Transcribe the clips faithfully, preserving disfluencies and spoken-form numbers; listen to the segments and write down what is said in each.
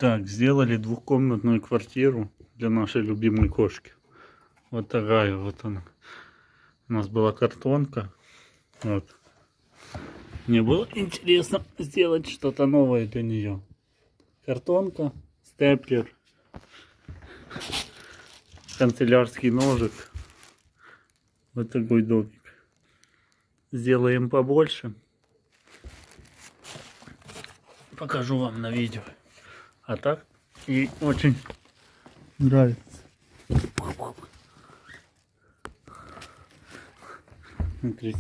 Так, сделали двухкомнатную квартиру для нашей любимой кошки. Вот такая вот она. У нас была картонка. Вот. Мне было интересно сделать что-то новое для нее. Картонка, степлер, канцелярский ножик. Вот такой домик. Сделаем побольше. Покажу вам на видео. А так ей очень нравится. Смотрите.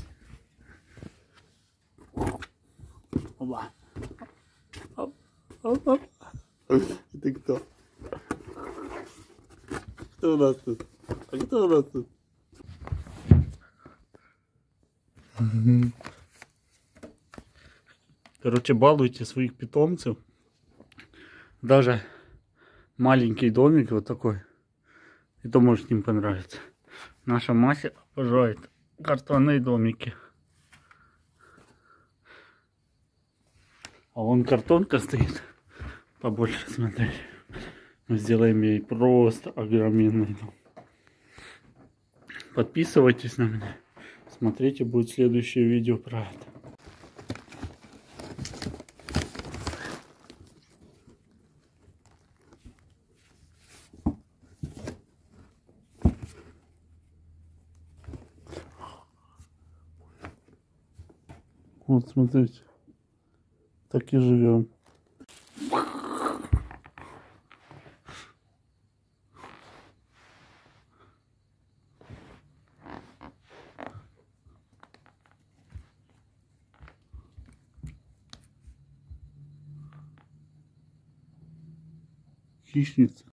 Опа. Оп, оп, оп. Это кто? Кто у нас тут? А кто у нас тут? Короче, балуйте своих питомцев. Даже маленький домик вот такой. Это может им понравиться. Наша Мася обожает картонные домики. А вон картонка стоит. Побольше смотреть. Мы сделаем ей просто огроменный дом. Подписывайтесь на меня. Смотрите, будет следующее видео про это. Вот смотрите. Так и живем. Хищница.